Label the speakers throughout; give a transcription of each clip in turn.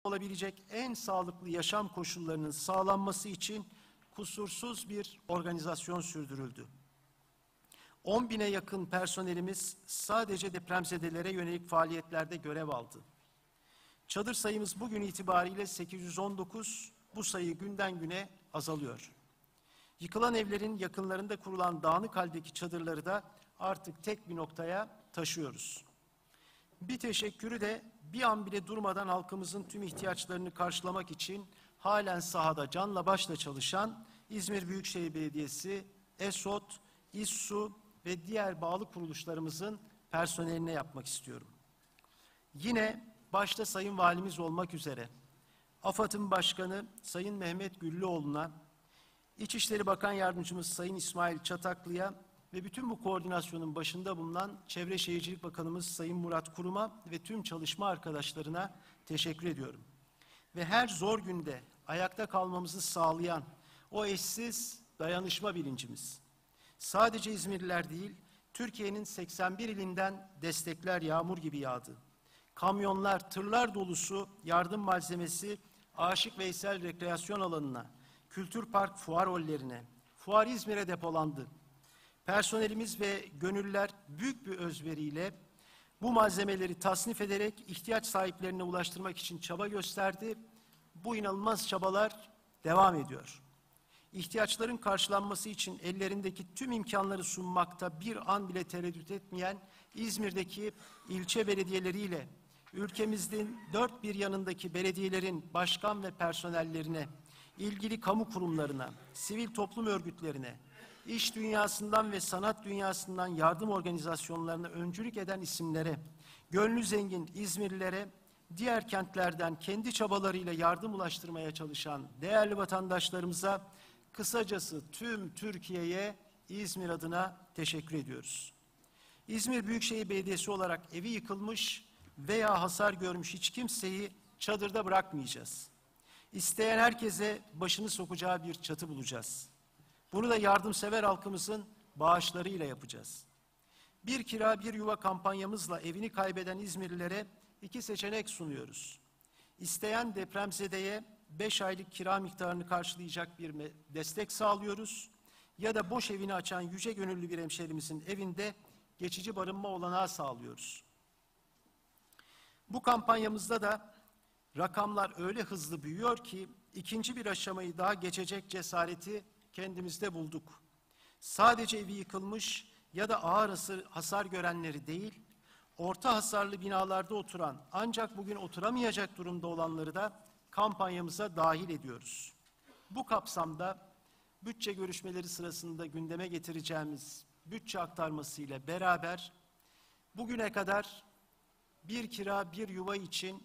Speaker 1: olabilecek en sağlıklı yaşam koşullarının sağlanması için kusursuz bir organizasyon sürdürüldü. 10.000'e yakın personelimiz sadece depremzedelere yönelik faaliyetlerde görev aldı. Çadır sayımız bugün itibariyle 819, bu sayı günden güne azalıyor. Yıkılan evlerin yakınlarında kurulan dağınık haldeki çadırları da artık tek bir noktaya taşıyoruz. Bir teşekkürü de bir an bile durmadan halkımızın tüm ihtiyaçlarını karşılamak için halen sahada canla başla çalışan İzmir Büyükşehir Belediyesi, ESOT, İSSU ve diğer bağlı kuruluşlarımızın personeline yapmak istiyorum. Yine başta Sayın Valimiz olmak üzere AFAD'ın Başkanı Sayın Mehmet Güllüoğlu'na, İçişleri Bakan Yardımcımız Sayın İsmail Çataklı'ya ve bütün bu koordinasyonun başında bulunan Çevre Şehircilik Bakanımız Sayın Murat Kurum'a ve tüm çalışma arkadaşlarına teşekkür ediyorum. Ve her zor günde ayakta kalmamızı sağlayan o eşsiz dayanışma bilincimiz, sadece İzmirliler değil, Türkiye'nin 81 ilinden destekler yağmur gibi yağdı. Kamyonlar, tırlar dolusu yardım malzemesi Aşık Veysel Rekreasyon Alanı'na, Kültür Park fuar hollerine, Fuar İzmir'e depolandı. Personelimiz ve gönüllüler büyük bir özveriyle bu malzemeleri tasnif ederek ihtiyaç sahiplerine ulaştırmak için çaba gösterdi. Bu inanılmaz çabalar devam ediyor. İhtiyaçların karşılanması için ellerindeki tüm imkanları sunmakta bir an bile tereddüt etmeyen İzmir'deki ilçe belediyeleriyle ülkemizin dört bir yanındaki belediyelerin başkan ve personellerine, ilgili kamu kurumlarına, sivil toplum örgütlerine, iş dünyasından ve sanat dünyasından yardım organizasyonlarına öncülük eden isimlere, gönlü zengin İzmirlilere, diğer kentlerden kendi çabalarıyla yardım ulaştırmaya çalışan değerli vatandaşlarımıza, kısacası tüm Türkiye'ye İzmir adına teşekkür ediyoruz. İzmir Büyükşehir Belediyesi olarak evi yıkılmış veya hasar görmüş hiç kimseyi çadırda bırakmayacağız. İsteyen herkese başını sokacağı bir çatı bulacağız. Bunu da yardımsever halkımızın bağışlarıyla yapacağız. Bir kira bir yuva kampanyamızla evini kaybeden İzmirlilere 2 seçenek sunuyoruz. İsteyen depremzedeye 5 aylık kira miktarını karşılayacak bir destek sağlıyoruz. Ya da boş evini açan yüce gönüllü bir hemşehrimizin evinde geçici barınma olanağı sağlıyoruz. Bu kampanyamızda da rakamlar öyle hızlı büyüyor ki ikinci bir aşamayı daha geçecek cesareti kendimizde bulduk. Sadece evi yıkılmış ya da ağır hasar görenleri değil, orta hasarlı binalarda oturan ancak bugün oturamayacak durumda olanları da kampanyamıza dahil ediyoruz. Bu kapsamda bütçe görüşmeleri sırasında gündeme getireceğimiz bütçe aktarması ile beraber bugüne kadar bir kira bir yuva için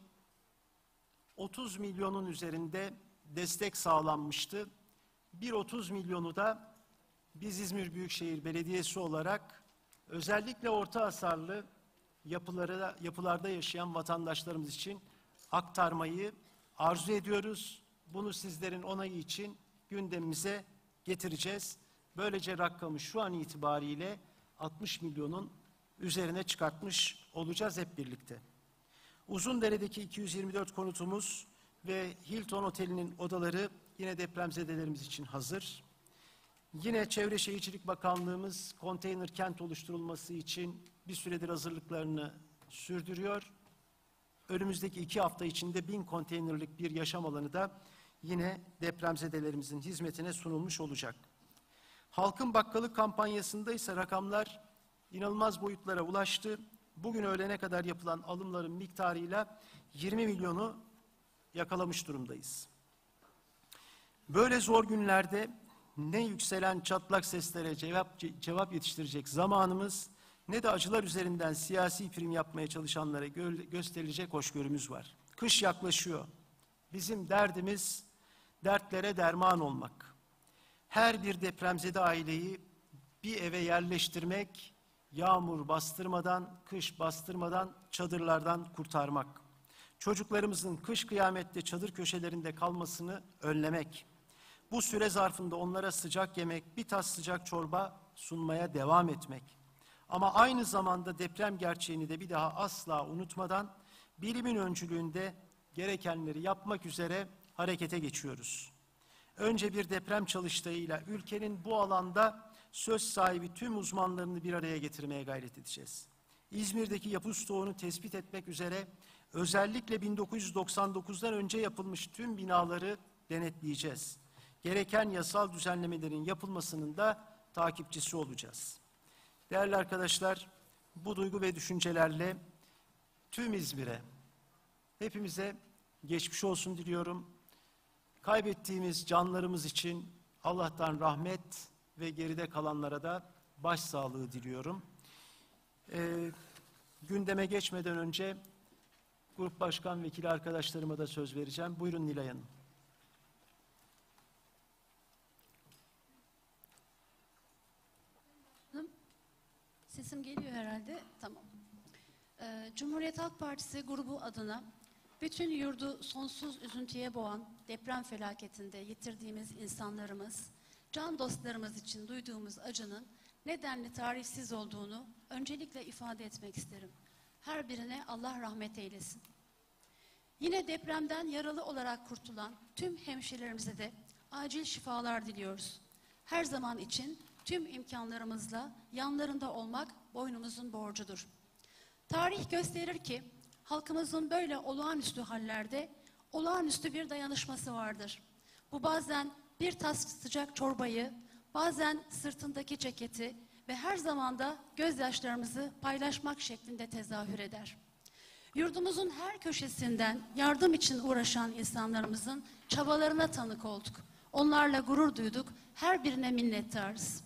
Speaker 1: 30 milyonun üzerinde destek sağlanmıştı. Bir 30 milyonu da biz İzmir Büyükşehir Belediyesi olarak özellikle orta hasarlı yapılarda yaşayan vatandaşlarımız için aktarmayı arzu ediyoruz. Bunu sizlerin onayı için gündemimize getireceğiz. Böylece rakamı şu an itibariyle 60 milyonun üzerine çıkartmış olacağız hep birlikte. Uzundere'deki 224 konutumuz ve Hilton Oteli'nin odaları yine depremzedelerimiz için hazır. Yine Çevre Şehircilik Bakanlığımız konteyner kent oluşturulması için bir süredir hazırlıklarını sürdürüyor. Önümüzdeki 2 hafta içinde 1000 konteynerlik bir yaşam alanı da yine depremzedelerimizin hizmetine sunulmuş olacak. Halkın Bakkalı kampanyasında ise rakamlar inanılmaz boyutlara ulaştı. Bugün öğlene kadar yapılan alımların miktarıyla 20 milyonu yakalamış durumdayız. Böyle zor günlerde ne yükselen çatlak seslere cevap yetiştirecek zamanımız ne de acılar üzerinden siyasi prim yapmaya çalışanlara gösterilecek hoşgörümüz var. Kış yaklaşıyor. Bizim derdimiz dertlere derman olmak. Her bir depremzede aileyi bir eve yerleştirmek, yağmur bastırmadan, kış bastırmadan çadırlardan kurtarmak. Çocuklarımızın kış kıyamette çadır köşelerinde kalmasını önlemek. Bu süre zarfında onlara sıcak yemek, bir tas sıcak çorba sunmaya devam etmek. Ama aynı zamanda deprem gerçeğini de bir daha asla unutmadan bilimin öncülüğünde gerekenleri yapmak üzere harekete geçiyoruz. Önce bir deprem çalıştayıyla ülkenin bu alanda söz sahibi tüm uzmanlarını bir araya getirmeye gayret edeceğiz. İzmir'deki yapı stoğunu tespit etmek üzere özellikle 1999'dan önce yapılmış tüm binaları denetleyeceğiz. Gereken yasal düzenlemelerin yapılmasının da takipçisi olacağız. Değerli arkadaşlar, bu duygu ve düşüncelerle tüm İzmir'e, hepimize geçmiş olsun diliyorum. Kaybettiğimiz canlarımız için Allah'tan rahmet ve geride kalanlara da başsağlığı diliyorum. Gündeme geçmeden önce Grup Başkan Vekili arkadaşlarıma da söz vereceğim. Buyurun Nilay Hanım.
Speaker 2: Sesim geliyor herhalde. Tamam. Cumhuriyet Halk Partisi grubu adına bütün yurdu sonsuz üzüntüye boğan deprem felaketinde yitirdiğimiz insanlarımız, can dostlarımız için duyduğumuz acının nedenli tarifsiz olduğunu öncelikle ifade etmek isterim. Her birine Allah rahmet eylesin. Yine depremden yaralı olarak kurtulan tüm hemşehrilerimize de acil şifalar diliyoruz. Her zaman için tüm imkanlarımızla yanlarında olmak boynumuzun borcudur. Tarih gösterir ki halkımızın böyle olağanüstü hallerde olağanüstü bir dayanışması vardır. Bu bazen bir tas sıcak çorbayı, bazen sırtındaki ceketi ve her zaman da gözyaşlarımızı paylaşmak şeklinde tezahür eder. Yurdumuzun her köşesinden yardım için uğraşan insanlarımızın çabalarına tanık olduk. Onlarla gurur duyduk, her birine minnettarız.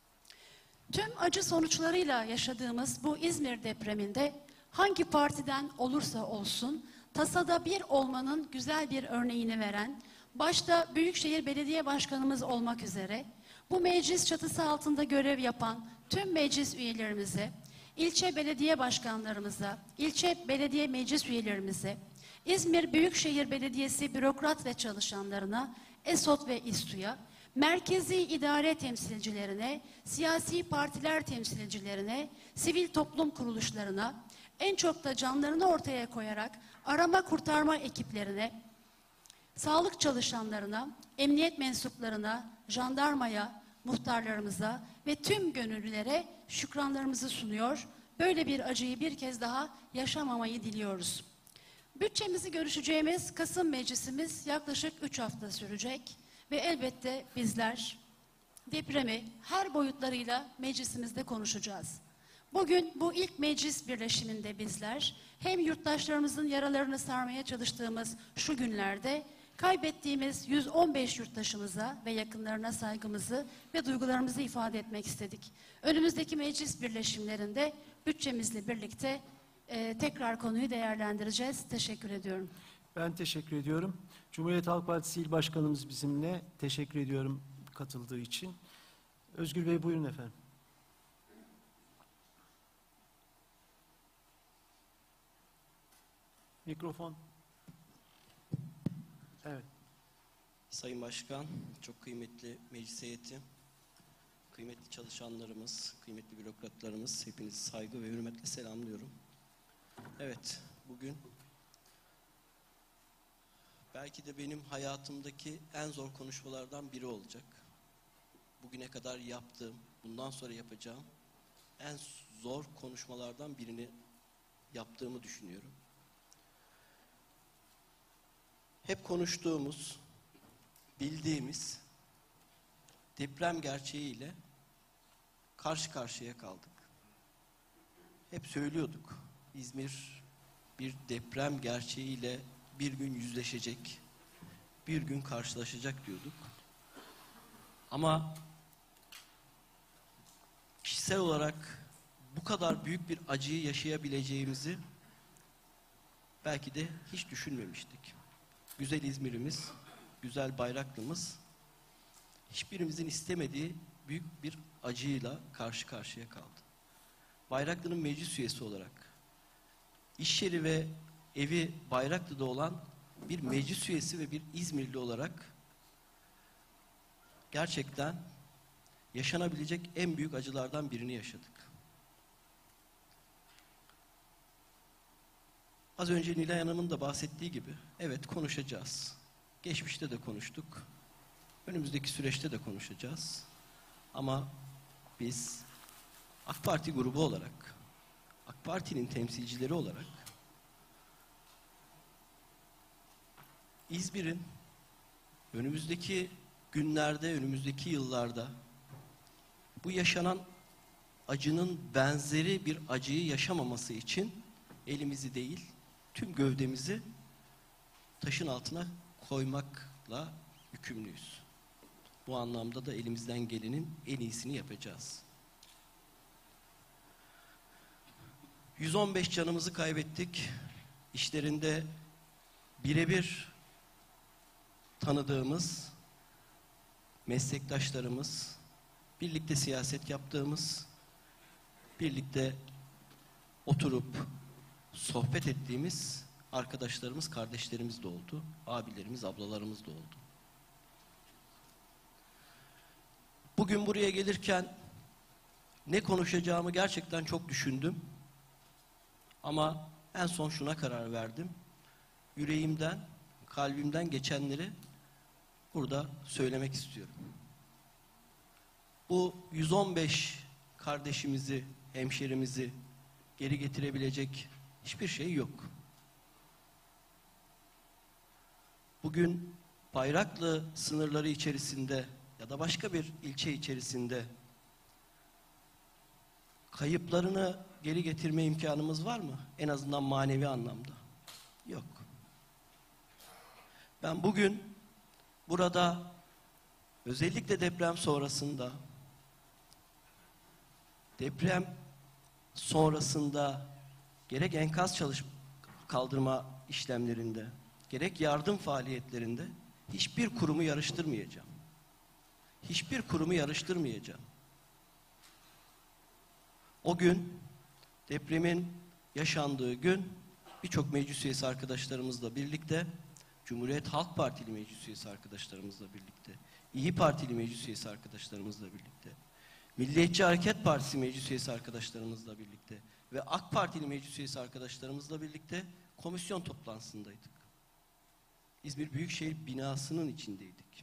Speaker 2: Tüm acı sonuçlarıyla yaşadığımız bu İzmir depreminde hangi partiden olursa olsun tasada bir olmanın güzel bir örneğini veren, başta Büyükşehir Belediye Başkanımız olmak üzere bu meclis çatısı altında görev yapan tüm meclis üyelerimize, ilçe belediye başkanlarımıza, ilçe belediye meclis üyelerimize, İzmir Büyükşehir Belediyesi bürokrat ve çalışanlarına, ESOT ve İSTÜ'ye, merkezi idare temsilcilerine, siyasi partiler temsilcilerine, sivil toplum kuruluşlarına, en çok da canlarını ortaya koyarak arama kurtarma ekiplerine, sağlık çalışanlarına, emniyet mensuplarına, jandarmaya, muhtarlarımıza ve tüm gönüllülere şükranlarımızı sunuyor. Böyle bir acıyı bir kez daha yaşamamayı diliyoruz. Bütçemizi görüşeceğimiz Kasım Meclisimiz yaklaşık 3 hafta sürecek ve elbette bizler depremi her boyutlarıyla meclisimizde konuşacağız. Bugün bu ilk meclis birleşiminde bizler hem yurttaşlarımızın yaralarını sarmaya çalıştığımız şu günlerde kaybettiğimiz 115 yurttaşımıza ve yakınlarına saygımızı ve duygularımızı ifade etmek istedik. Önümüzdeki meclis birleşimlerinde bütçemizle birlikte tekrar konuyu değerlendireceğiz. Teşekkür ediyorum.
Speaker 1: Ben teşekkür ediyorum. Cumhuriyet Halk Partisi İl Başkanımız bizimle. Teşekkür ediyorum katıldığı için. Özgür Bey buyurun efendim. Mikrofon. Evet.
Speaker 3: Sayın Başkan, çok kıymetli meclis heyeti, kıymetli çalışanlarımız, kıymetli bürokratlarımız, hepinizi saygı ve hürmetle selamlıyorum. Evet, bugün belki de benim hayatımdaki en zor konuşmalardan biri olacak. Bugüne kadar yaptığım, bundan sonra yapacağım en zor konuşmalardan birini yaptığımı düşünüyorum. Hep konuştuğumuz, bildiğimiz deprem gerçeğiyle karşı karşıya kaldık. Hep söylüyorduk, İzmir bir deprem gerçeğiyle bir gün yüzleşecek, bir gün karşılaşacak diyorduk. Ama kişisel olarak bu kadar büyük bir acıyı yaşayabileceğimizi belki de hiç düşünmemiştik. Güzel İzmir'imiz, güzel Bayraklı'mız hiçbirimizin istemediği büyük bir acıyla karşı karşıya kaldı. Bayraklı'nın meclis üyesi olarak, iş yeri ve evi Bayraklı'da olan bir meclis üyesi ve bir İzmirli olarak gerçekten yaşanabilecek en büyük acılardan birini yaşadık. Az önce Nilay Hanım'ın da bahsettiği gibi, evet konuşacağız. Geçmişte de konuştuk. Önümüzdeki süreçte de konuşacağız. Ama biz AK Parti grubu olarak, AK Parti'nin temsilcileri olarak İzmir'in önümüzdeki günlerde, önümüzdeki yıllarda bu yaşanan acının benzeri bir acıyı yaşamaması için elimizi değil, tüm gövdemizi taşın altına koymakla yükümlüyüz. Bu anlamda da elimizden gelenin en iyisini yapacağız. 115 canımızı kaybettik. İşlerinde birebir tanıdığımız meslektaşlarımız, birlikte siyaset yaptığımız, birlikte oturup sohbet ettiğimiz arkadaşlarımız, kardeşlerimiz de oldu. Abilerimiz, ablalarımız da oldu. Bugün buraya gelirken ne konuşacağımı gerçekten çok düşündüm. Ama en son şuna karar verdim. Yüreğimden, kalbimden geçenleri burada söylemek istiyorum. Bu 115 kardeşimizi, hemşerimizi geri getirebilecek hiçbir şey yok. Bugün Bayraklı sınırları içerisinde ya da başka bir ilçe içerisinde kayıplarını geri getirme imkanımız var mı? En azından manevi anlamda. Yok. Ben bugün burada özellikle deprem sonrasında gerek enkaz kaldırma işlemlerinde, gerek yardım faaliyetlerinde hiçbir kurumu yarıştırmayacağım. Hiçbir kurumu yarıştırmayacağım. O gün, depremin yaşandığı gün birçok meclis üyesi arkadaşlarımızla birlikte, Cumhuriyet Halk Partili meclis üyesi arkadaşlarımızla birlikte, İYİ Partili meclis üyesi arkadaşlarımızla birlikte, Milliyetçi Hareket Partisi meclis üyesi arkadaşlarımızla birlikte ve AK Partili meclis üyesi arkadaşlarımızla birlikte komisyon toplantısındaydık. İzmir Büyükşehir binasının içindeydik.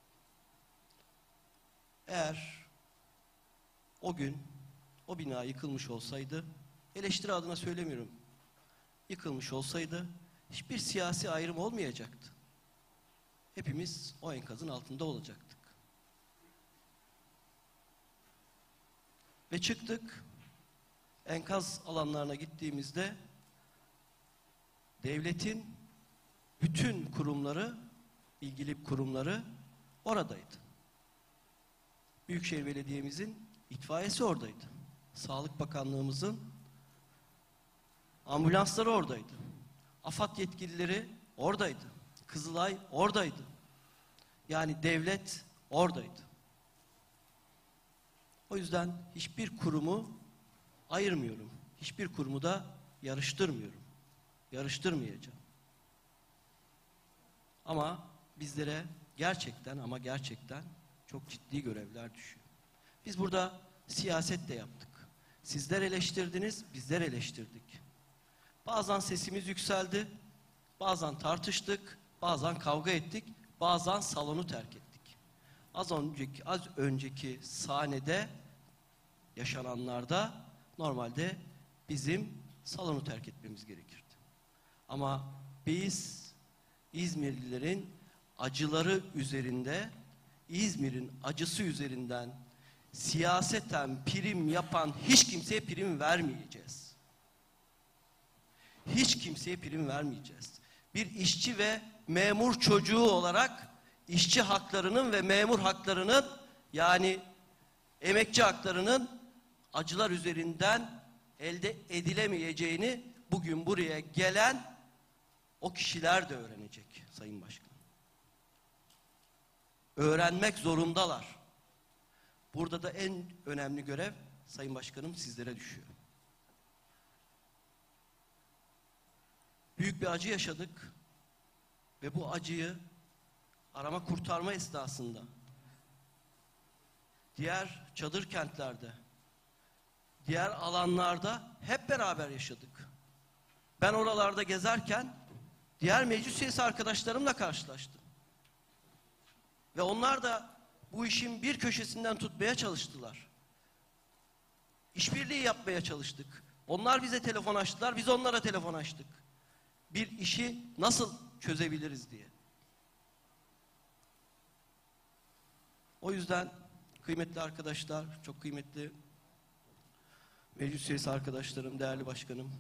Speaker 3: Eğer o gün o bina yıkılmış olsaydı, eleştiri adına söylemiyorum, yıkılmış olsaydı hiçbir siyasi ayrım olmayacaktı. Hepimiz o enkazın altında olacaktık. Ve çıktık, enkaz alanlarına gittiğimizde devletin bütün kurumları, ilgili kurumları oradaydı. Büyükşehir Belediye'mizin itfaiyesi oradaydı. Sağlık Bakanlığımızın ambulansları oradaydı. AFAD yetkilileri oradaydı. Kızılay oradaydı. Yani devlet oradaydı. O yüzden hiçbir kurumu ayırmıyorum. Hiçbir kurumu da yarıştırmıyorum. Yarıştırmayacağım. Ama bizlere gerçekten çok ciddi görevler düşüyor. Biz burada siyaset de yaptık. Sizler eleştirdiniz, bizler eleştirdik. Bazen sesimiz yükseldi, bazen tartıştık, bazen kavga ettik, bazen salonu terk ettik. Az önceki sahnede yaşananlarda normalde bizim salonu terk etmemiz gerekirdi. Ama biz İzmirlilerin acıları üzerinde, İzmir'in acısı üzerinden siyaseten prim yapan hiç kimseye prim vermeyeceğiz. Hiç kimseye prim vermeyeceğiz. Bir işçi ve memur çocuğu olarak işçi haklarının ve memur haklarının, yani emekçi haklarının acılar üzerinden elde edilemeyeceğini bugün buraya gelen o kişiler de öğrenecek Sayın Başkan. Öğrenmek zorundalar. Burada da en önemli görev Sayın Başkanım sizlere düşüyor. Büyük bir acı yaşadık ve bu acıyı arama kurtarma esnasında diğer çadır kentlerde, diğer alanlarda hep beraber yaşadık. Ben oralarda gezerken diğer meclis üyesi arkadaşlarımla karşılaştım. Ve onlar da bu işin bir köşesinden tutmaya çalıştılar. İşbirliği yapmaya çalıştık. Onlar bize telefon açtılar, biz onlara telefon açtık. Bir işi nasıl çözebiliriz diye. O yüzden kıymetli arkadaşlar, çok kıymetli meclis üyesi arkadaşlarım, değerli başkanım,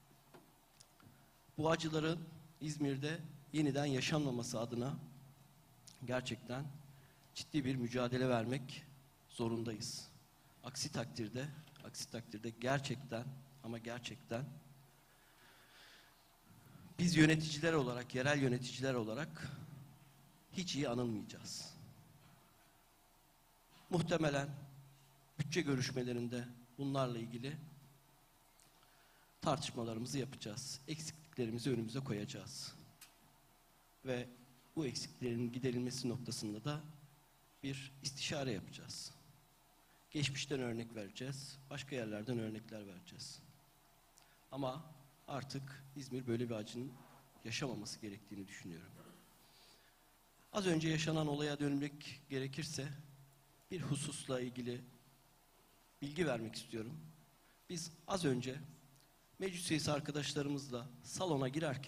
Speaker 3: bu acıların İzmir'de yeniden yaşanmaması adına gerçekten ciddi bir mücadele vermek zorundayız. Aksi takdirde gerçekten ama gerçekten biz yöneticiler olarak, yerel yöneticiler olarak hiç iyi anılmayacağız. Muhtemelen bütçe görüşmelerinde bunlarla ilgili tartışmalarımızı yapacağız. Eksikliklerimizi önümüze koyacağız. Ve bu eksiklerin giderilmesi noktasında da bir istişare yapacağız. Geçmişten örnek vereceğiz, başka yerlerden örnekler vereceğiz. Ama artık İzmir böyle bir acının yaşamaması gerektiğini düşünüyorum. Az önce yaşanan olaya dönmek gerekirse bir hususla ilgili bilgi vermek istiyorum. Biz az önce meclis üyesi arkadaşlarımızla salona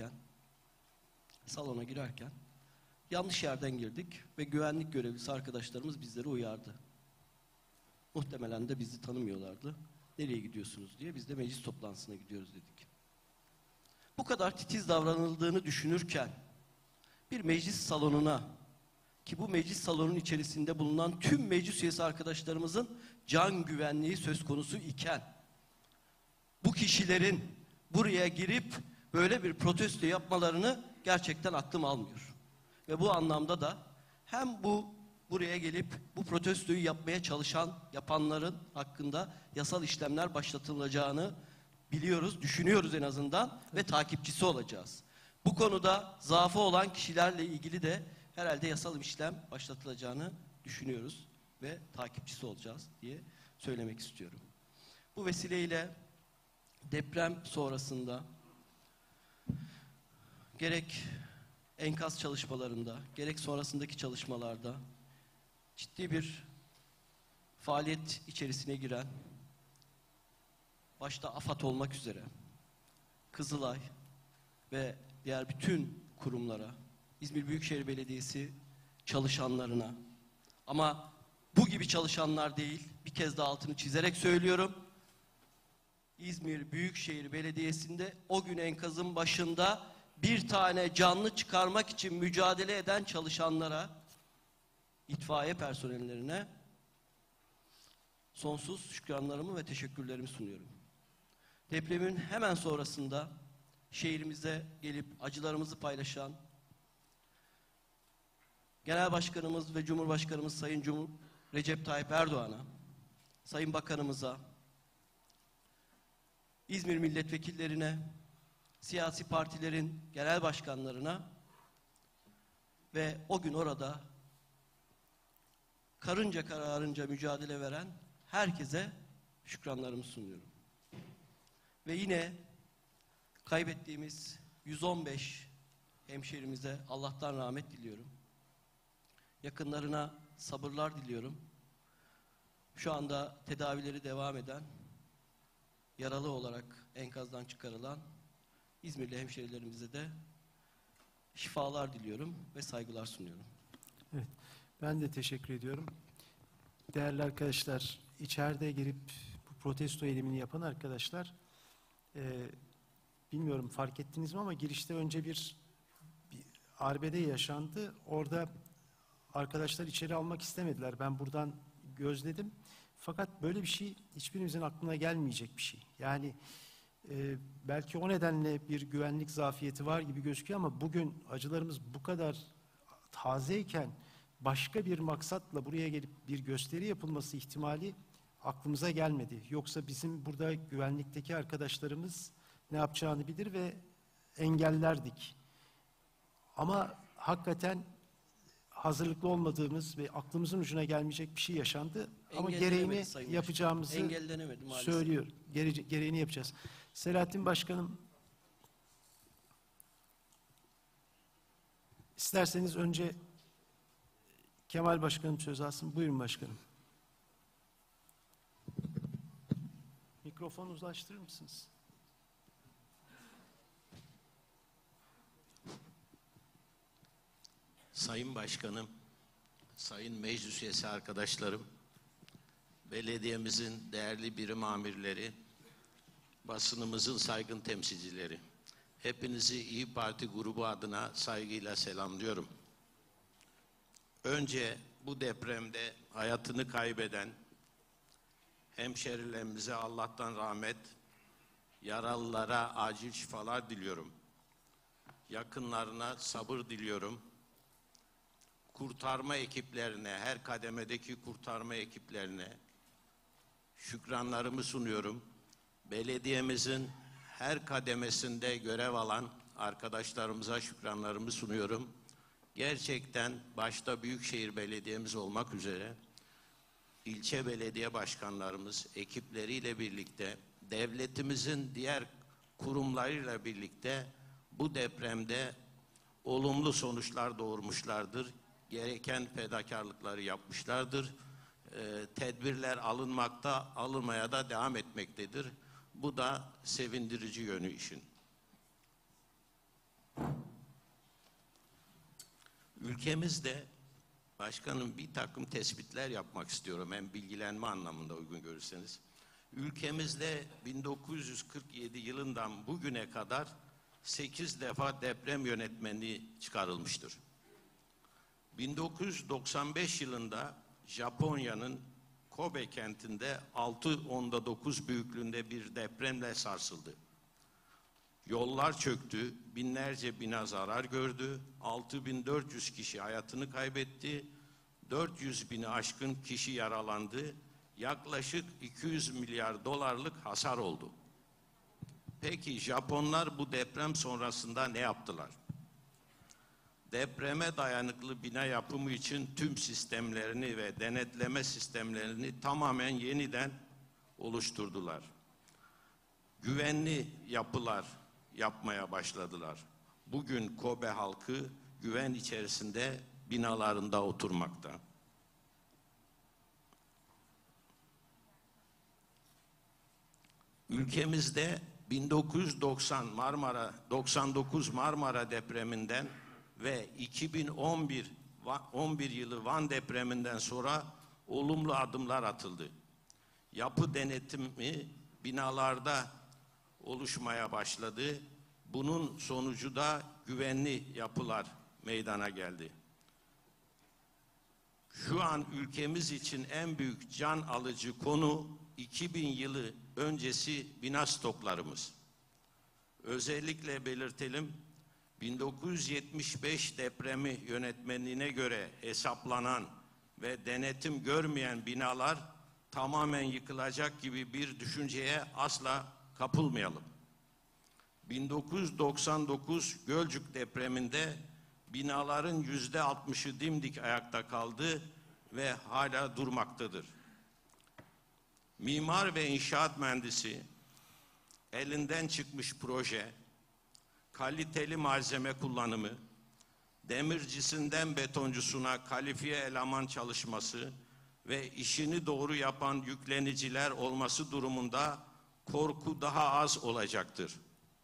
Speaker 3: girerken yanlış yerden girdik ve güvenlik görevlisi arkadaşlarımız bizleri uyardı. Muhtemelen de bizi tanımıyorlardı. Nereye gidiyorsunuz diye. Biz de meclis toplantısına gidiyoruz dedik. Bu kadar titiz davranıldığını düşünürken bir meclis salonuna, ki bu meclis salonunun içerisinde bulunan tüm meclis üyesi arkadaşlarımızın can güvenliği söz konusu iken bu kişilerin buraya girip böyle bir protesto yapmalarını gerçekten aklım almıyor. Ve bu anlamda da hem buraya gelip bu protestoyu yapmaya yapanların hakkında yasal işlemler başlatılacağını biliyoruz, düşünüyoruz en azından ve takipçisi olacağız. Bu konuda zaafı olan kişilerle ilgili de herhalde yasal işlem başlatılacağını düşünüyoruz ve takipçisi olacağız diye söylemek istiyorum. Bu vesileyle deprem sonrasında gerek enkaz çalışmalarında, gerek sonrasındaki çalışmalarda ciddi bir faaliyet içerisine giren, başta AFAD olmak üzere Kızılay ve diğer bütün kurumlara, İzmir Büyükşehir Belediyesi çalışanlarına, ama bu gibi çalışanlar değil, bir kez daha altını çizerek söylüyorum, İzmir Büyükşehir Belediyesi'nde o gün enkazın başında bir tane canlı çıkarmak için mücadele eden çalışanlara, itfaiye personellerine sonsuz şükranlarımı ve teşekkürlerimi sunuyorum. Depremin hemen sonrasında şehrimize gelip acılarımızı paylaşan Genel Başkanımız ve Cumhurbaşkanımız Sayın Recep Tayyip Erdoğan'a, Sayın Bakanımıza, İzmir milletvekillerine, siyasi partilerin genel başkanlarına ve o gün orada karınca kararınca mücadele veren herkese şükranlarımı sunuyorum. Ve yine kaybettiğimiz 115 hemşehrimize Allah'tan rahmet diliyorum. Yakınlarına sabırlar diliyorum. Şu anda tedavileri devam eden, yaralı olarak enkazdan çıkarılan İzmirli hemşehrilerimize de şifalar diliyorum ve saygılar sunuyorum.
Speaker 1: Evet, ben de teşekkür ediyorum. Değerli arkadaşlar, içeride girip bu protesto eylemini yapan arkadaşlar, bilmiyorum fark ettiniz mi ama girişte önce bir arbede yaşandı. Orada arkadaşlar içeri almak istemediler. Ben buradan gözledim. Fakat böyle bir şey hiçbirimizin aklına gelmeyecek bir şey. Yani belki o nedenle bir güvenlik zafiyeti var gibi gözüküyor ama bugün acılarımız bu kadar tazeyken başka bir maksatla buraya gelip bir gösteri yapılması ihtimali aklımıza gelmedi. Yoksa bizim burada güvenlikteki arkadaşlarımız ne yapacağını bilir ve engellerdik. Ama hakikaten hazırlıklı olmadığımız ve aklımızın ucuna gelmeyecek bir şey yaşandı. Ama gereğini yapacağımızı söylüyor. Gereğini yapacağız. Selahattin Başkanım, İsterseniz önce Kemal Başkanım söz alsın. Buyurun başkanım. Mikrofonu uzlaştırır mısınız?
Speaker 4: Sayın Başkanım, sayın meclis üyesi arkadaşlarım, belediyemizin değerli birim amirleri, basınımızın saygın temsilcileri, hepinizi İYİ Parti grubu adına saygıyla selamlıyorum. Önce bu depremde hayatını kaybeden hemşerilerimize Allah'tan rahmet, yaralılara acil şifalar diliyorum. Yakınlarına sabır diliyorum. Kurtarma ekiplerine, her kademedeki kurtarma ekiplerine şükranlarımı sunuyorum. Belediyemizin her kademesinde görev alan arkadaşlarımıza şükranlarımı sunuyorum. Gerçekten başta Büyükşehir Belediyemiz olmak üzere ilçe belediye başkanlarımız ekipleriyle birlikte, devletimizin diğer kurumlarıyla birlikte bu depremde olumlu sonuçlar doğurmuşlardır. Gereken fedakarlıkları yapmışlardır. Tedbirler alınmakta, alınmaya da devam etmektedir. Bu da sevindirici yönü işin. Ülkemizde başkanım bir takım tespitler yapmak istiyorum. Hem bilgilenme anlamında uygun görürseniz. Ülkemizde 1947 yılından bugüne kadar 8 defa deprem yönetmeliği çıkarılmıştır. 1995 yılında Japonya'nın Kobe kentinde 6.9 büyüklüğünde bir depremle sarsıldı. Yollar çöktü, binlerce bina zarar gördü, 6.400 kişi hayatını kaybetti, 400 bini aşkın kişi yaralandı, yaklaşık 200 milyar dolarlık hasar oldu. Peki Japonlar bu deprem sonrasında ne yaptılar? Depreme dayanıklı bina yapımı için tüm sistemlerini ve denetleme sistemlerini tamamen yeniden oluşturdular. Güvenli yapılar yapmaya başladılar. Bugün Kobe halkı güven içerisinde binalarında oturmakta. Ülkemizde 1999 Marmara depreminden ve 2011 yılı Van depreminden sonra olumlu adımlar atıldı. Yapı denetimi binalarda oluşmaya başladı. Bunun sonucu da güvenli yapılar meydana geldi. Şu an ülkemiz için en büyük can alıcı konu 2000 yılı öncesi bina stoklarımız. Özellikle belirtelim, 1975 depremi yönetmeliğine göre hesaplanan ve denetim görmeyen binalar tamamen yıkılacak gibi bir düşünceye asla kapılmayalım. 1999 Gölcük depreminde binaların %60'ı dimdik ayakta kaldı ve hala durmaktadır. Mimar ve inşaat mühendisi, elinden çıkmış proje, kaliteli malzeme kullanımı, demircisinden betoncusuna kalifiye eleman çalışması ve işini doğru yapan yükleniciler olması durumunda korku daha az olacaktır.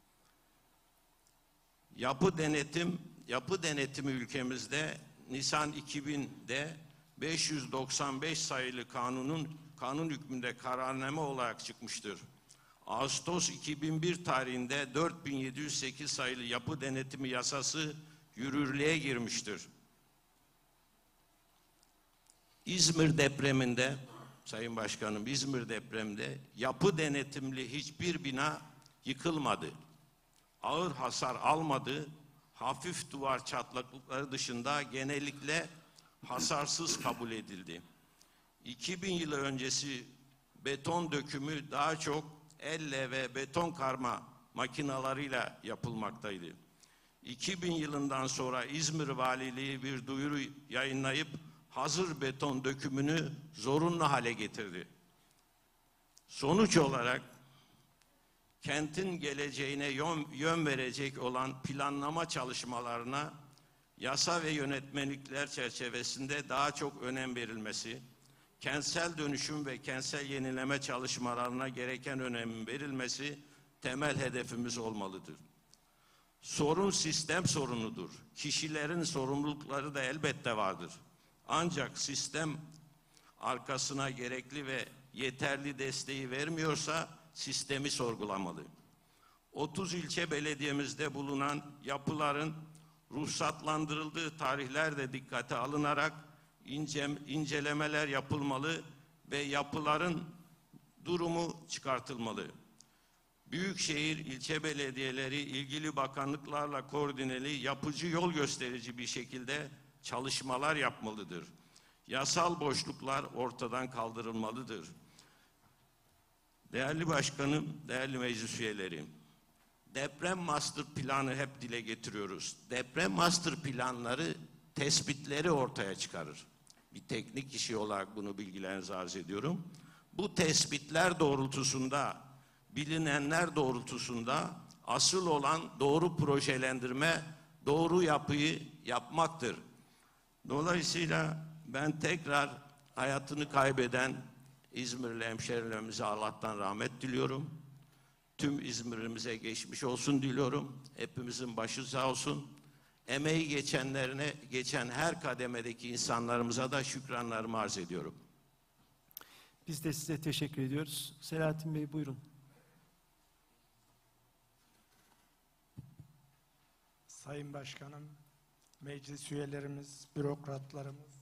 Speaker 4: Yapı denetimi ülkemizde Nisan 2000'de 595 sayılı kanun hükmünde kararname olarak çıkmıştır. Ağustos 2001 tarihinde 4708 sayılı yapı denetimi yasası yürürlüğe girmiştir. İzmir depreminde, Sayın Başkanım, İzmir depreminde yapı denetimli hiçbir bina yıkılmadı. Ağır hasar almadı. Hafif duvar çatlaklıkları dışında genellikle hasarsız kabul edildi. 2000 yılı öncesi beton dökümü daha çok elle ve beton karma makinalarıyla yapılmaktaydı. 2000 yılından sonra İzmir Valiliği bir duyuru yayınlayıp hazır beton dökümünü zorunlu hale getirdi. Sonuç olarak kentin geleceğine yön verecek olan planlama çalışmalarına yasa ve yönetmelikler çerçevesinde daha çok önem verilmesi, kentsel dönüşüm ve kentsel yenileme çalışmalarına gereken önemin verilmesi temel hedefimiz olmalıdır. Sorun sistem sorunudur. Kişilerin sorumlulukları da elbette vardır. Ancak sistem arkasına gerekli ve yeterli desteği vermiyorsa sistemi sorgulamalı. 30 ilçe belediyemizde bulunan yapıların ruhsatlandırıldığı tarihler de dikkate alınarak incelemeler yapılmalı ve yapıların durumu çıkartılmalı. Büyükşehir ilçe belediyeleri ilgili bakanlıklarla koordineli, yapıcı, yol gösterici bir şekilde çalışmalar yapmalıdır. Yasal boşluklar ortadan kaldırılmalıdır. Değerli başkanım, değerli meclis üyeleri, deprem master planı hep dile getiriyoruz. Deprem master planları tespitleri ortaya çıkarır. Bir teknik kişi olarak bunu bilgilerinize arz ediyorum. Bu tespitler doğrultusunda, bilinenler doğrultusunda asıl olan doğru projelendirme, doğru yapıyı yapmaktır. Dolayısıyla ben tekrar hayatını kaybeden İzmirli hemşerilerimize Allah'tan rahmet diliyorum. Tüm İzmir'imize geçmiş olsun diliyorum. Hepimizin başı sağ olsun. Emeği geçenlerine, geçen her kademedeki insanlarımıza da şükranlarımı arz ediyorum.
Speaker 1: Biz de size teşekkür ediyoruz. Selahattin Bey buyurun.
Speaker 5: Sayın Başkanım, meclis üyelerimiz, bürokratlarımız,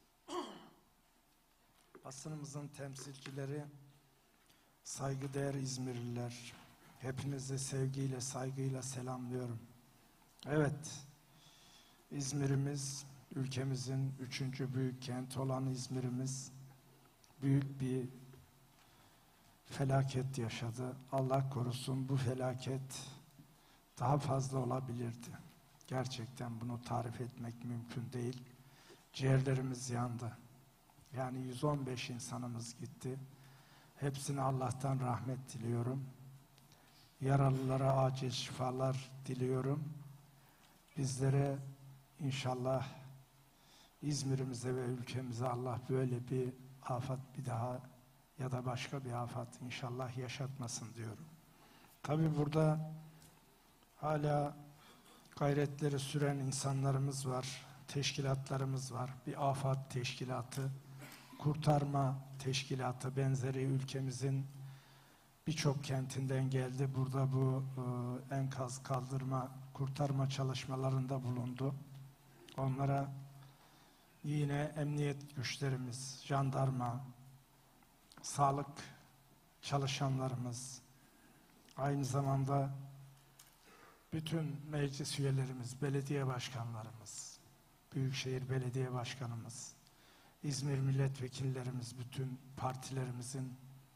Speaker 5: basınımızın temsilcileri, saygıdeğer İzmirliler, hepinizi sevgiyle, saygıyla selamlıyorum. Evet, İzmir'imiz, ülkemizin 3. büyük kenti olan İzmir'imiz, büyük bir felaket yaşadı. Allah korusun, bu felaket daha fazla olabilirdi. Gerçekten bunu tarif etmek mümkün değil. Ciğerlerimiz yandı. Yani 115 insanımız gitti. Hepsine Allah'tan rahmet diliyorum. Yaralılara acil şifalar diliyorum. Bizlere inşallah İzmir'imize ve ülkemize Allah böyle bir afet bir daha ya da başka bir afet inşallah yaşatmasın diyorum. Tabii burada hala gayretleri süren insanlarımız var, teşkilatlarımız var. Bir afet teşkilatı, kurtarma teşkilatı benzeri ülkemizin birçok kentinden geldi. Burada bu enkaz kaldırma, kurtarma çalışmalarında bulundu. Onlara yine emniyet güçlerimiz, jandarma, sağlık çalışanlarımız, aynı zamanda bütün meclis üyelerimiz, belediye başkanlarımız, Büyükşehir Belediye Başkanımız, İzmir milletvekillerimiz, bütün partilerimizin,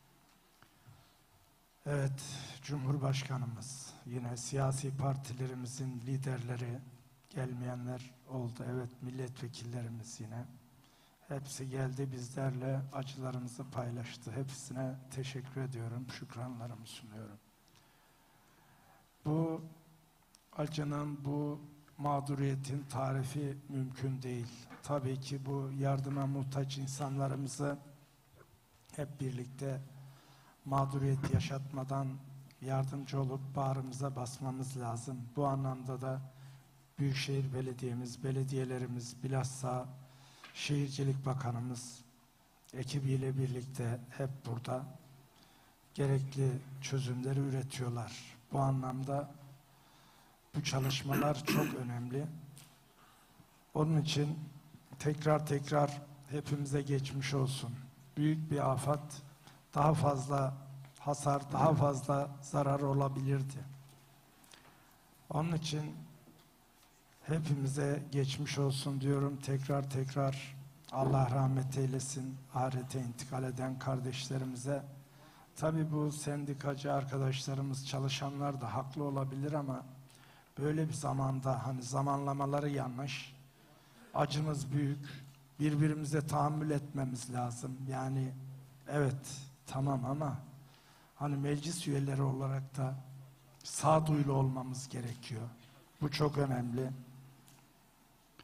Speaker 5: evet, Cumhurbaşkanımız, yine siyasi partilerimizin liderleri, gelmeyenler oldu, evet, milletvekillerimiz yine. Hepsi geldi, bizlerle acılarımızı paylaştı. Hepsine teşekkür ediyorum, şükranlarımı sunuyorum. Bu acının, bu mağduriyetin tarifi mümkün değil. Tabii ki bu yardıma muhtaç insanlarımızı hep birlikte mağduriyet yaşatmadan yardımcı olup bağrımıza basmamız lazım. Bu anlamda da Büyükşehir Belediye'miz, belediyelerimiz, bilhassa Şehircilik Bakanımız ekibiyle birlikte hep burada gerekli çözümleri üretiyorlar. Bu anlamda bu çalışmalar çok önemli. Onun için tekrar hepimize geçmiş olsun. Büyük bir afet, daha fazla hasar, daha fazla zarar olabilirdi. Onun için hepimize geçmiş olsun diyorum. Tekrar Allah rahmet eylesin ahirete intikal eden kardeşlerimize. Tabii bu sendikacı arkadaşlarımız, çalışanlar da haklı olabilir ama böyle bir zamanda hani zamanlamaları yanlış. Acımız büyük. Birbirimize tahammül etmemiz lazım. Yani evet tamam ama hani meclis üyeleri olarak da sağduyulu olmamız gerekiyor. Bu çok önemli.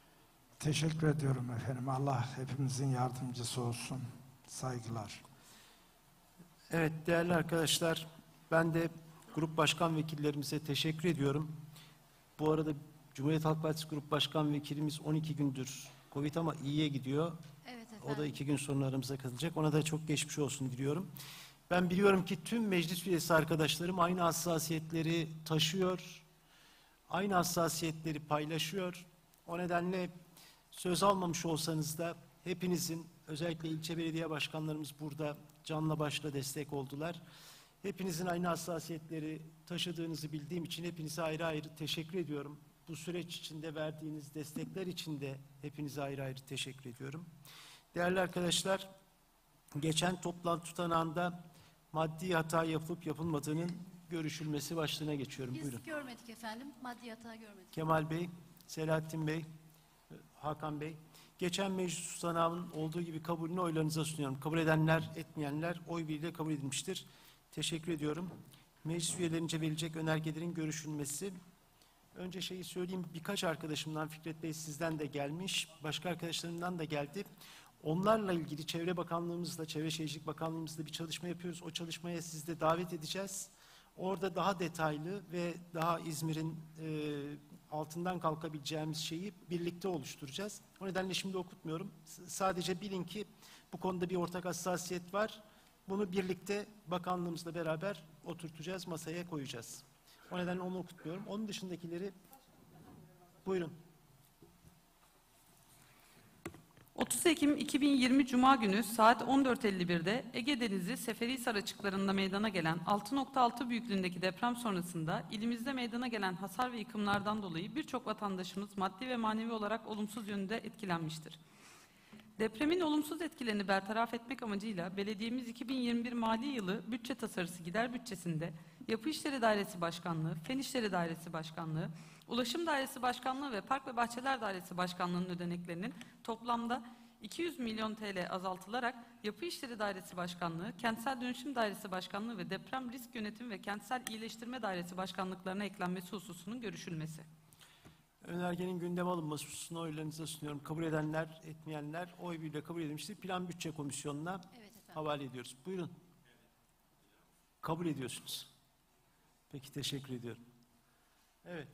Speaker 5: Teşekkür ediyorum efendim. Allah hepimizin yardımcısı olsun. Saygılar.
Speaker 1: Evet değerli arkadaşlar, ben de grup başkan vekillerimize teşekkür ediyorum. Bu arada Cumhuriyet Halk Partisi Grup Başkan Vekilimiz 12 gündür Covid ama iyiye gidiyor.
Speaker 2: Evet efendim.
Speaker 1: O da 2 gün sonra aramıza katılacak. Ona da çok geçmiş olsun diliyorum. Ben biliyorum ki tüm meclis üyesi arkadaşlarım aynı hassasiyetleri taşıyor. Aynı hassasiyetleri paylaşıyor. O nedenle söz almamış olsanız da hepinizin, özellikle ilçe belediye başkanlarımız burada canla başla destek oldular. Hepinizin aynı hassasiyetleri taşıdığınızı bildiğim için hepinize ayrı ayrı teşekkür ediyorum. Bu süreç içinde verdiğiniz destekler için de hepinize ayrı ayrı teşekkür ediyorum. Değerli arkadaşlar, geçen toplantı tutanağında maddi hata yapılıp yapılmadığının görüşülmesi başlığına geçiyorum.
Speaker 2: Biz
Speaker 1: Buyurun.
Speaker 2: görmedik efendim. Maddi hata görmedik.
Speaker 1: Kemal Bey, Selahattin Bey, Hakan Bey. Geçen meclis tutanağının olduğu gibi kabulünü oylarınıza sunuyorum. Kabul edenler, etmeyenler oy birliğiyle kabul edilmiştir. Teşekkür ediyorum. Meclis üyelerince verilecek önergelerin görüşülmesi. Önce şeyi söyleyeyim, birkaç arkadaşımdan, Fikret Bey sizden de gelmiş, başka arkadaşlarımdan da geldi. Onlarla ilgili Çevre Bakanlığımızla, Çevre Şehircilik Bakanlığımızla bir çalışma yapıyoruz. O çalışmaya sizi de davet edeceğiz. Orada daha detaylı ve daha İzmir'in altından kalkabileceğimiz şeyi birlikte oluşturacağız. O nedenle şimdi okutmuyorum. Sadece bilin ki bu konuda bir ortak hassasiyet var. Bunu birlikte bakanlığımızla beraber oturtacağız, masaya koyacağız. O nedenle onu okutmuyorum. Onun dışındakileri buyurun.
Speaker 6: 30 Ekim 2020 Cuma günü saat 14.51'de Ege Denizi Seferihisar açıklarında meydana gelen 6.6 büyüklüğündeki deprem sonrasında ilimizde meydana gelen hasar ve yıkımlardan dolayı birçok vatandaşımız maddi ve manevi olarak olumsuz yönde etkilenmiştir. Depremin olumsuz etkilerini bertaraf etmek amacıyla belediyemiz 2021 mali yılı bütçe tasarısı gider bütçesinde Yapı İşleri Dairesi Başkanlığı, Fen İşleri Dairesi Başkanlığı, Ulaşım Dairesi Başkanlığı ve Park ve Bahçeler Dairesi Başkanlığı'nın ödeneklerinin toplamda 200 milyon TL azaltılarak Yapı İşleri Dairesi Başkanlığı, Kentsel Dönüşüm Dairesi Başkanlığı ve Deprem Risk Yönetimi ve Kentsel İyileştirme Dairesi Başkanlıklarına eklenmesi hususunun görüşülmesi.
Speaker 1: Önergenin gündeme alınması hususunu oylarınıza sunuyorum. Kabul edenler, etmeyenler oy birliğiyle kabul edilmiştir. Plan Bütçe Komisyonu'na
Speaker 2: Evet efendim.
Speaker 1: havale ediyoruz. Buyurun. Kabul ediyorsunuz. Peki teşekkür ediyorum. Evet.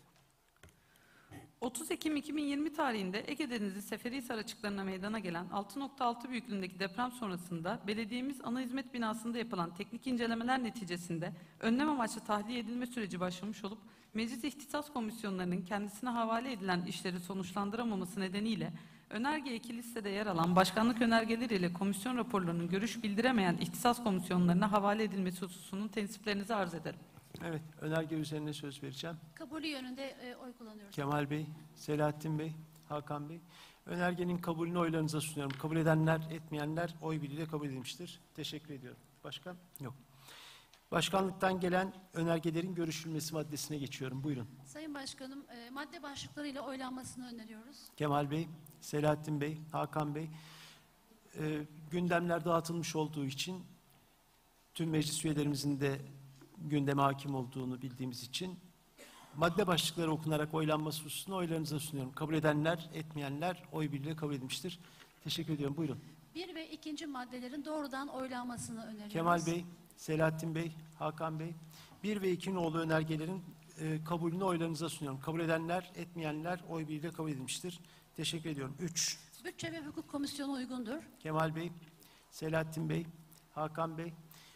Speaker 6: 30 Ekim 2020 tarihinde Ege Denizi Seferihisar açıklarına meydana gelen 6.6 büyüklüğündeki deprem sonrasında belediyemiz ana hizmet binasında yapılan teknik incelemeler neticesinde önlem amaçlı tahliye edilme süreci başlamış olup meclis ihtisas komisyonlarının kendisine havale edilen işleri sonuçlandıramaması nedeniyle önerge 2 listede yer alan başkanlık önergeleriyle komisyon raporlarının görüş bildiremeyen ihtisas komisyonlarına havale edilmesi hususunun tensiplerinizi arz ederim.
Speaker 1: Evet, önerge üzerine söz vereceğim.
Speaker 2: Kabulü yönünde oy kullanıyoruz.
Speaker 1: Kemal Bey, Selahattin Bey, Hakan Bey. Önergenin kabulünü oylarınıza sunuyorum. Kabul edenler, etmeyenler oy birliğiyle kabul edilmiştir. Teşekkür ediyorum. Başka? Yok. Başkanlıktan gelen önergelerin görüşülmesi maddesine geçiyorum. Buyurun.
Speaker 2: Sayın Başkanım, madde başlıklarıyla oylanmasını öneriyoruz.
Speaker 1: Kemal Bey, Selahattin Bey, Hakan Bey. Gündemler dağıtılmış olduğu için tüm meclis üyelerimizin de gündeme hakim olduğunu bildiğimiz için madde başlıkları okunarak oylanması hususunu oylarınıza sunuyorum. Kabul edenler, etmeyenler oy birliğiyle kabul edilmiştir. Teşekkür ediyorum. Buyurun.
Speaker 2: 1 ve 2. maddelerin doğrudan oylanmasını öneriyoruz.
Speaker 1: Kemal Bey, Selahattin Bey, Hakan Bey. 1 ve 2 nolu önergelerin kabulünü oylarınıza sunuyorum. Kabul edenler, etmeyenler oy birliğiyle kabul edilmiştir. Teşekkür ediyorum. 3.
Speaker 2: Bütçe ve Hukuk Komisyonu uygundur.
Speaker 1: Kemal Bey, Selahattin Bey, Hakan Bey.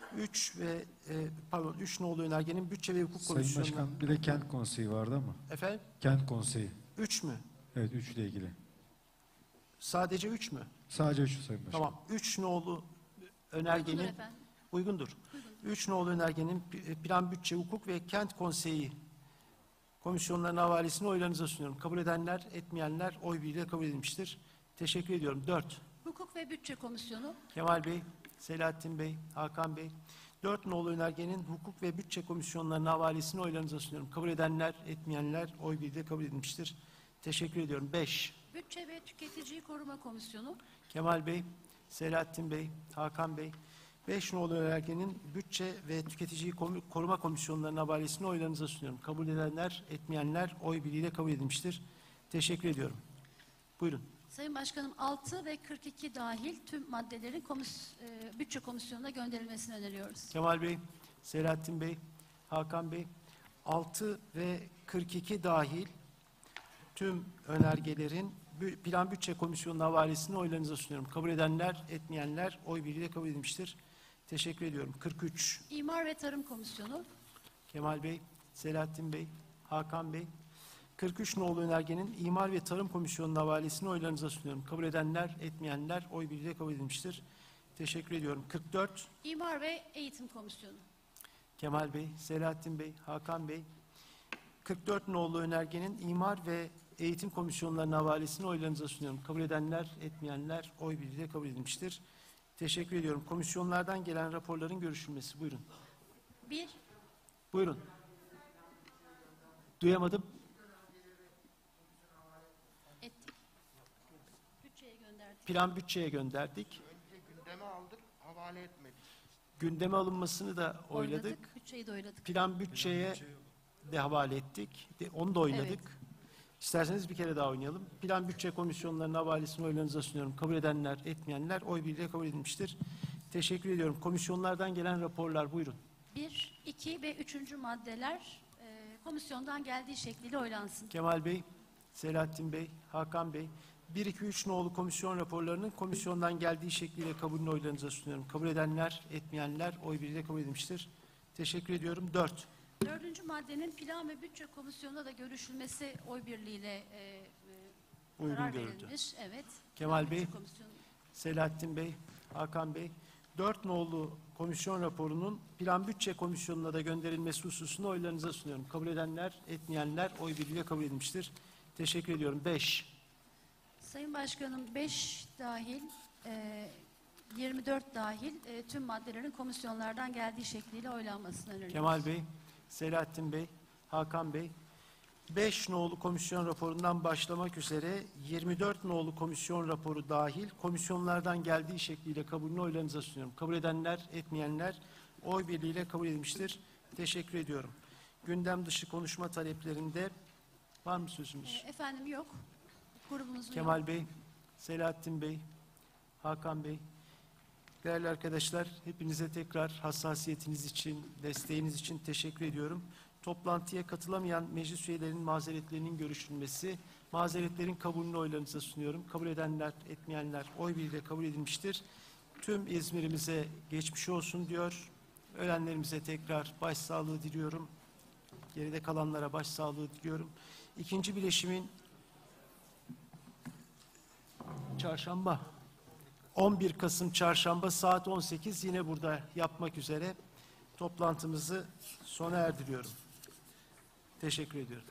Speaker 1: 3 nolu önergenin Bütçe ve Hukuk
Speaker 7: Sayın
Speaker 1: Komisyonu'na...
Speaker 7: Başkan, bir de kent konseyi vardı ama.
Speaker 1: Efendim?
Speaker 7: Kent konseyi.
Speaker 1: 3 mü?
Speaker 7: Evet, 3 ile ilgili.
Speaker 1: Sadece 3 mü?
Speaker 7: Sadece 3 Sayın Başkan.
Speaker 1: Tamam. 3 nolu
Speaker 2: Uygundur
Speaker 1: önergenin
Speaker 2: efendim.
Speaker 1: uygundur. 3 nolu önergenin Plan, Bütçe, Hukuk ve Kent Konseyi komisyonlarının havalesini oylarınıza sunuyorum. Kabul edenler, etmeyenler oy birliğiyle kabul edilmiştir. Teşekkür ediyorum. 4.
Speaker 2: Hukuk ve Bütçe Komisyonu.
Speaker 1: Kemal Bey, Selahattin Bey, Hakan Bey. 4 nolu önergenin Hukuk ve Bütçe komisyonlarının havalesini oylarınıza sunuyorum. Kabul edenler, etmeyenler oy birliğiyle kabul edilmiştir. Teşekkür ediyorum. 5.
Speaker 2: Bütçe ve Tüketiciyi Koruma Komisyonu.
Speaker 1: Kemal Bey, Selahattin Bey, Hakan Bey. 5 nolu önergenin Bütçe ve Tüketiciyi Koruma Komisyonlarının havalesini oylarınıza sunuyorum. Kabul edenler, etmeyenler oy birliğiyle kabul edilmiştir. Teşekkür ediyorum. Buyurun.
Speaker 2: Sayın Başkanım, 6 ve 42 dahil tüm maddelerin bütçe komisyonuna gönderilmesini öneriyoruz.
Speaker 1: Kemal Bey, Selahattin Bey, Hakan Bey, 6 ve 42 dahil tüm önergelerin Plan Bütçe Komisyonu'nun havalesini oylarınıza sunuyorum. Kabul edenler, etmeyenler oy birliğiyle kabul edilmiştir. Teşekkür ediyorum. 43.
Speaker 2: İmar ve Tarım Komisyonu.
Speaker 1: Kemal Bey, Selahattin Bey, Hakan Bey. 43 nolu önergenin İmar ve Tarım Komisyonu'nun havalesini oylarınıza sunuyorum. Kabul edenler, etmeyenler oy birliğiyle kabul edilmiştir. Teşekkür ediyorum. 44.
Speaker 2: İmar ve Eğitim Komisyonu.
Speaker 1: Kemal Bey, Selahattin Bey, Hakan Bey. 44 nolu önergenin İmar ve Eğitim Komisyonlarının havalesini oylarınıza sunuyorum. Kabul edenler, etmeyenler oy birliğiyle kabul edilmiştir. Teşekkür ediyorum. Komisyonlardan gelen raporların görüşülmesi. Buyurun.
Speaker 2: 1.
Speaker 1: Buyurun. Duyamadım.
Speaker 2: Ettik. Bütçeye gönderdik.
Speaker 1: Plan bütçeye gönderdik.
Speaker 8: Önce gündeme aldık, havale etmedik.
Speaker 1: Gündeme alınmasını da oyladık.
Speaker 2: Bütçeyi de oyladık.
Speaker 1: Plan bütçeye de havale ettik. Onu da oyladık.
Speaker 2: Evet.
Speaker 1: İsterseniz bir kere daha oynayalım. Plan bütçe komisyonlarının havalesini oylarınıza sunuyorum. Kabul edenler, etmeyenler oy birliğiyle kabul edilmiştir. Teşekkür ediyorum. Komisyonlardan gelen raporlar buyurun.
Speaker 2: 1, 2 ve 3. maddeler komisyondan geldiği şekliyle oylansın.
Speaker 1: Kemal Bey, Selahattin Bey, Hakan Bey. 1, 2, 3 nolu komisyon raporlarının komisyondan geldiği şekliyle kabulünü oylarınıza sunuyorum. Kabul edenler, etmeyenler oy birliğiyle kabul edilmiştir. Teşekkür ediyorum. 4.
Speaker 2: 4. maddenin Plan ve Bütçe Komisyonu'nda da görüşülmesi oy birliğiyle
Speaker 1: Uygun
Speaker 2: karar
Speaker 1: görüldü.
Speaker 2: verilmiş. Evet.
Speaker 1: Kemal
Speaker 2: Plan
Speaker 1: Bey.
Speaker 2: Bütçe Komisyonu.
Speaker 1: Selahattin Bey, Hakan Bey, 4 nolu komisyon raporunun Plan Bütçe Komisyonu'na da gönderilmesi hususunu oylarınıza sunuyorum. Kabul edenler, etmeyenler oy birliğiyle kabul edilmiştir. Teşekkür ediyorum. 5.
Speaker 2: Sayın Başkanım, 5 dahil 24 dahil tüm maddelerin komisyonlardan geldiği şekliyle oylanmasını öneriyoruz.
Speaker 1: Kemal Bey, Selahattin Bey, Hakan Bey, 5 nolu komisyon raporundan başlamak üzere 24 nolu komisyon raporu dahil komisyonlardan geldiği şekliyle kabulünü oylarınıza sunuyorum. Kabul edenler, etmeyenler oy birliğiyle kabul edilmiştir. Teşekkür ediyorum. Gündem dışı konuşma taleplerinde var mı sözümüz?
Speaker 2: Efendim yok. Grubumuzun yok.
Speaker 1: Kemal Bey, Selahattin Bey, Hakan Bey. Değerli arkadaşlar, hepinize tekrar hassasiyetiniz için, desteğiniz için teşekkür ediyorum. Toplantıya katılamayan meclis üyelerinin mazeretlerinin görüşülmesi, mazeretlerin kabulünü oylarınıza sunuyorum. Kabul edenler, etmeyenler oy birliğiyle kabul edilmiştir. Tüm İzmir'imize geçmiş olsun diyor. Ölenlerimize tekrar başsağlığı diliyorum. Geride kalanlara başsağlığı diliyorum. İkinci bileşimin çarşamba, 11 Kasım çarşamba saat 18 yine burada yapmak üzere toplantımızı sona erdiriyorum. Teşekkür ediyorum.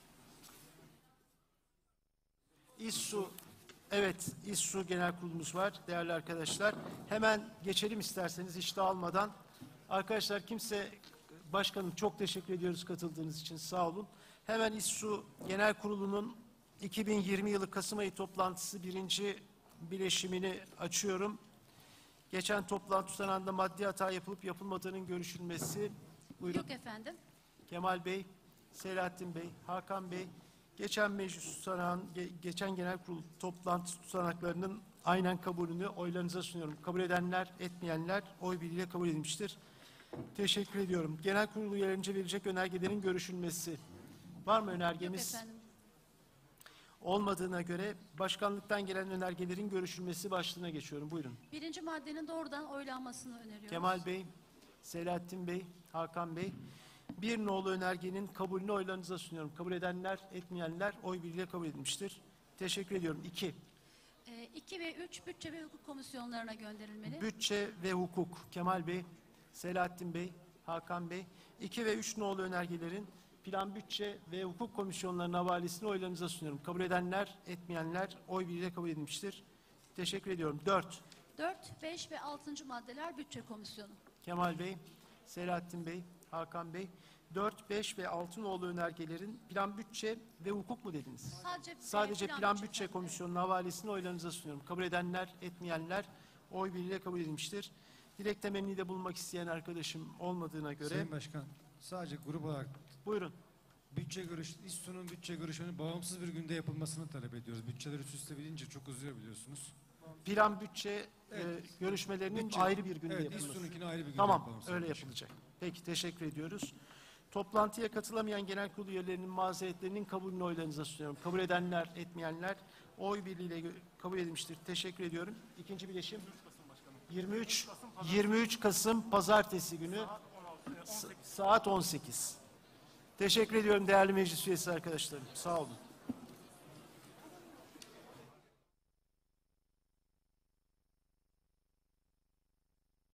Speaker 1: İSSU, evet İSSU Genel Kurulumuz var değerli arkadaşlar. Hemen geçelim isterseniz hiç dağılmadan. Arkadaşlar başkanım çok teşekkür ediyoruz katıldığınız için, sağ olun. Hemen İSSU Genel Kurulu'nun 2020 yılı Kasım ayı toplantısı 1. bileşimini açıyorum. Geçen toplantı tutanağında maddi hata yapılıp yapılmadığının görüşülmesi. Buyurun.
Speaker 2: Yok efendim.
Speaker 1: Kemal Bey, Selahattin Bey, Hakan Bey, geçen meclis tutanağın, geçen genel kurul toplantı tutanaklarının aynen kabulünü oylarınıza sunuyorum. Kabul edenler, etmeyenler oy birliğiyle kabul edilmiştir. Teşekkür ediyorum. Genel kurulu üyelerince verilecek önergelerin görüşülmesi. Var mı
Speaker 2: Yok
Speaker 1: önergemiz?
Speaker 2: efendim.
Speaker 1: Olmadığına göre başkanlıktan gelen önergelerin görüşülmesi başlığına geçiyorum. Buyurun.
Speaker 2: 1. maddenin doğrudan oylanmasını öneriyoruz.
Speaker 1: Kemal Bey, Selahattin Bey, Hakan Bey. 1 nolu önergenin kabulünü oylarınıza sunuyorum. Kabul edenler, etmeyenler oy birliğiyle kabul edilmiştir. Teşekkür ediyorum. 2.
Speaker 2: 2 ve 3 Bütçe ve Hukuk Komisyonlarına gönderilmeli.
Speaker 1: Bütçe ve hukuk. Kemal Bey, Selahattin Bey, Hakan Bey. 2 ve 3 nolu önergelerin Plan Bütçe ve Hukuk Komisyonlarının havalesini oylarınıza sunuyorum. Kabul edenler, etmeyenler oy birliğiyle kabul edilmiştir. Teşekkür ediyorum. 4.
Speaker 2: 4, 5 ve 6. maddeler Bütçe Komisyonu.
Speaker 1: Kemal Bey, Selahattin Bey, Hakan Bey. 4, 5 ve 6 nolu önergelerin Plan Bütçe ve Hukuk mu dediniz? Sadece Plan Bütçe
Speaker 2: efendim.
Speaker 1: Komisyonu'nun havalesini oylarınıza sunuyorum. Kabul edenler, etmeyenler oy birliğiyle kabul edilmiştir. Dilek temennide bulunmak isteyen arkadaşım olmadığına göre
Speaker 7: Sayın Başkan, sadece grup olarak
Speaker 1: buyurun.
Speaker 7: İSSU'nun bütçe görüşmenin bağımsız bir günde yapılmasını talep ediyoruz. Bütçeler üst üste bilince çok uzuyor biliyorsunuz.
Speaker 1: Plan bütçe görüşmelerinin ayrı bir günde
Speaker 7: Evet,
Speaker 1: yapılması.
Speaker 7: İSSU'nunkini ayrı bir günde
Speaker 1: Tamam,
Speaker 7: yapalım.
Speaker 1: öyle yapılacak. Peki, teşekkür ediyoruz. Toplantıya katılamayan genel kurulu üyelerinin mazeretlerinin kabulünü oylarınıza sunuyorum. Kabul edenler, etmeyenler oy birliğiyle kabul edilmiştir. Teşekkür ediyorum. İkinci bileşim 23 Kasım Pazartesi günü saat 18. Teşekkür ediyorum değerli meclis üyesi arkadaşlarım. Sağ olun.